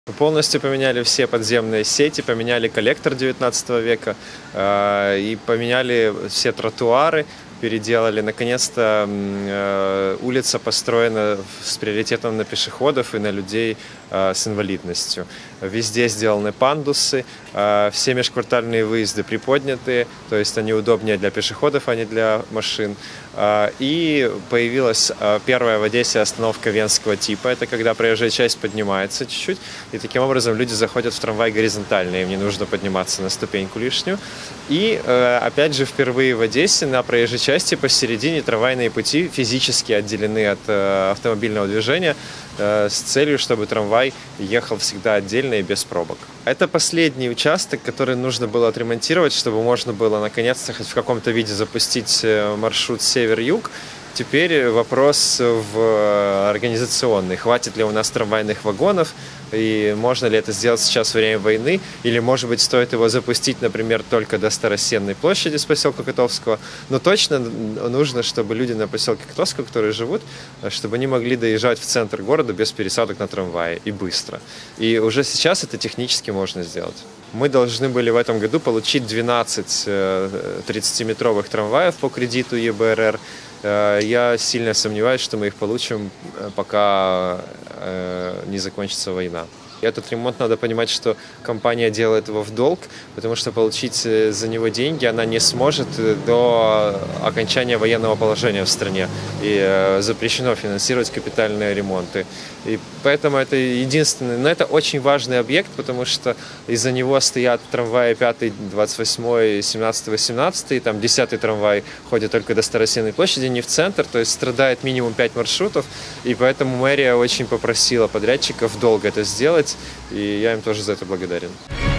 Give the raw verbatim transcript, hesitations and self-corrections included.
Полностью поменяли все подземные сети, поменяли коллектор девятнадцатого века э, и поменяли все тротуары, переделали. Наконец-то э, улица построена с приоритетом на пешеходов и на людей э, с инвалидностью. Везде сделаны пандусы, э, все межквартальные выезды приподняты, то есть они удобнее для пешеходов, а не для машин. Э, и появилась э, первая в Одессе остановка венского типа. Это когда проезжая часть поднимается чуть-чуть, и таким образом люди заходят в трамвай горизонтально, им не нужно подниматься на ступеньку лишнюю. И э, опять же впервые в Одессе на проезжей части посередине трамвайные пути физически отделены от э, автомобильного движения э, с целью, чтобы трамвай ехал всегда отдельно и без пробок. Это последний участок, который нужно было отремонтировать, чтобы можно было наконец-то хоть в каком-то виде запустить маршрут север-юг. Теперь вопрос в организационный. Хватит ли у нас трамвайных вагонов и можно ли это сделать сейчас во время войны? Или, может быть, стоит его запустить, например, только до Старосенной площади с поселка Котовского? Но точно нужно, чтобы люди на поселке Котовского, которые живут, чтобы они могли доезжать в центр города без пересадок на трамвае и быстро. И уже сейчас это технически можно сделать. Мы должны были в этом году получить двенадцать тридцатиметровых трамваев по кредиту Е Б Р Р. Я сильно сомневаюсь, что мы их получим, пока не закончится война. Этот ремонт, надо понимать, что компания делает его в долг, потому что получить за него деньги она не сможет до окончания военного положения в стране. И запрещено финансировать капитальные ремонты. И поэтому это единственный, но это очень важный объект, потому что из-за него стоят трамваи пятый, двадцать восьмой, семнадцатый, восемнадцатый, там десятый трамвай ходит только до Старосенной площади, не в центр, то есть страдает минимум пять маршрутов, и поэтому мэрия очень попросила подрядчиков долго это сделать, и я им тоже за это благодарен.